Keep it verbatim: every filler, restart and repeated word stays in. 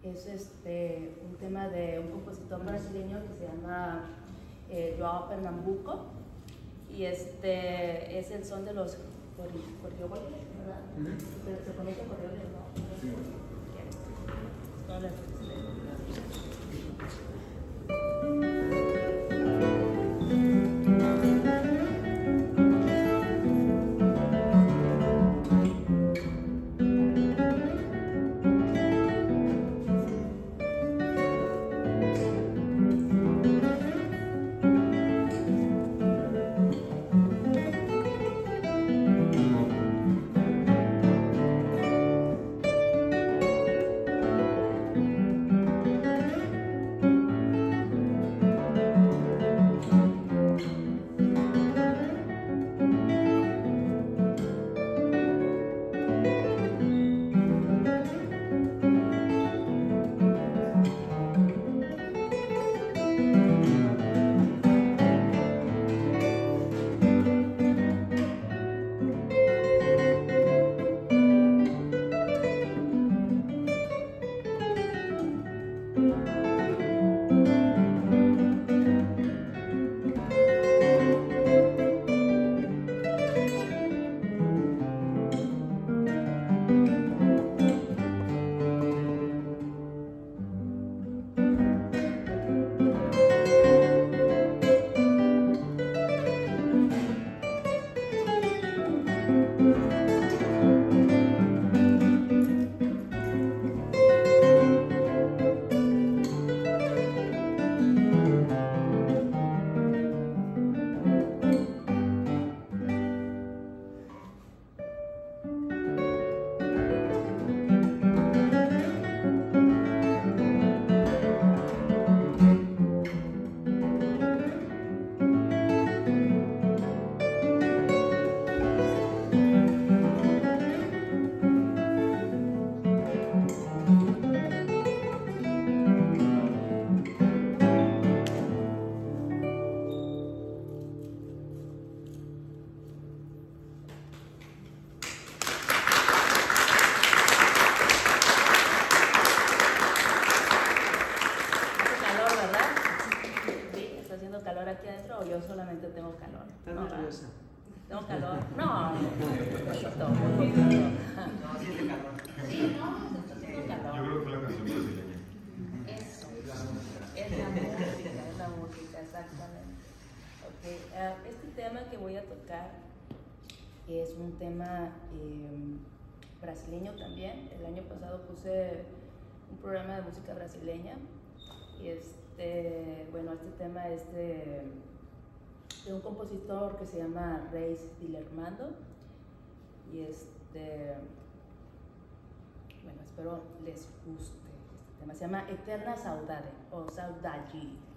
es este, un tema de un compositor brasileño que se llama eh, João Pernambuco, y este es el son de los corrioles, ¿verdad? ¿Se, se conoce corrioles? ¿No? Sí. No, no, yo solamente tengo calor. ¿Estás no, nerviosa? ¿Tengo calor? No, un poquito, un poquito. No, siente calor. Sí, no, está haciendo calor. Yo creo que fue la canción brasileña. Eso, es la música, es la música, exactamente. Okay. Uh, este tema que voy a tocar es un tema eh, brasileño también. El año pasado puse un programa de música brasileña y este, bueno, este tema es de, de un compositor que se llama Reis Dilermando y este, bueno, espero les guste. Este tema se llama Eterna Saudade o Saudade.